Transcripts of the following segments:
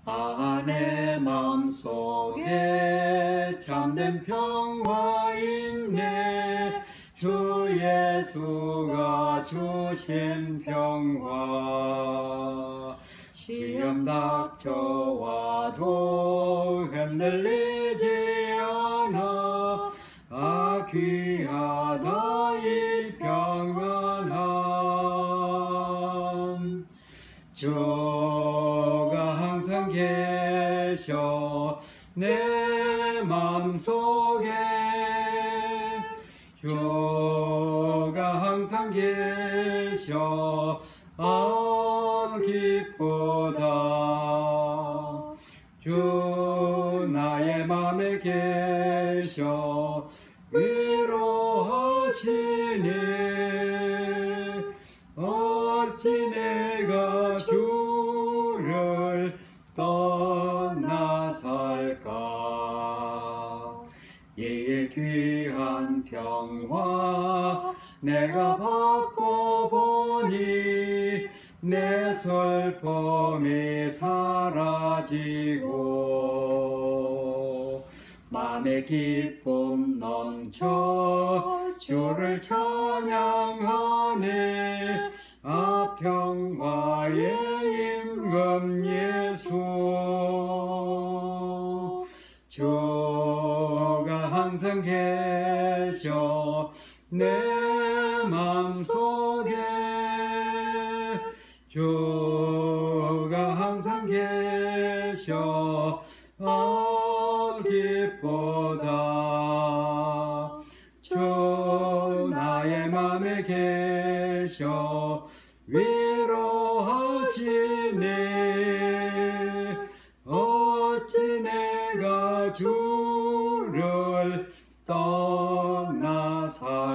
내 맘속에 참된 평화 있네. 주 예수가 주신 평화. 시험 닥쳐와도 흔들리지 않아. 귀하다 이 평안함. 주가 항상 계셔 내 맘속에. 주가 항상 계셔 기쁘다. 주 나의 맘에 계셔 위로하시니. 어찌 내가 주를 떠나 살까. 이 귀한 평화 내가 받고 보니 내 슬픔이 사라지고 맘의 기쁨 넘쳐 주를 찬양하네. 평화의 임금 예수. 주가 항상 계셔 내 맘속에. 주가 항상 계셔 기쁘다. 주 나의 맘에 계셔 위로하시니. 어찌 내가 주를 떠나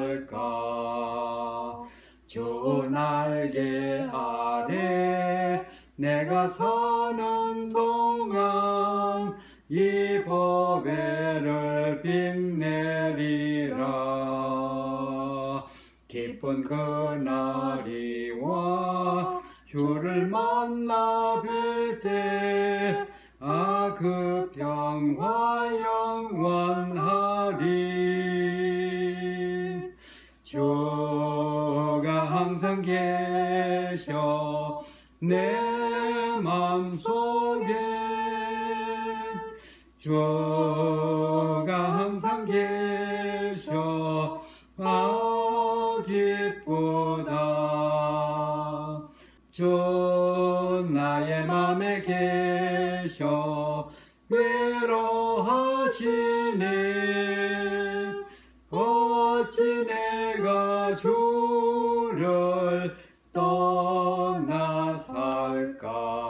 살까. 주 날개 아래 내가 사는 동안 이 보배를 빛내리라. 기쁜 그날이 와 주를 만나 뵐 때 그 평화 영원하리. 주가 항상 계셔 내 맘속에. 주가 항상 계셔 기쁘다. 주 나의 맘에 계셔 위로하시니. 어찌 내가 주를 떠나 살까.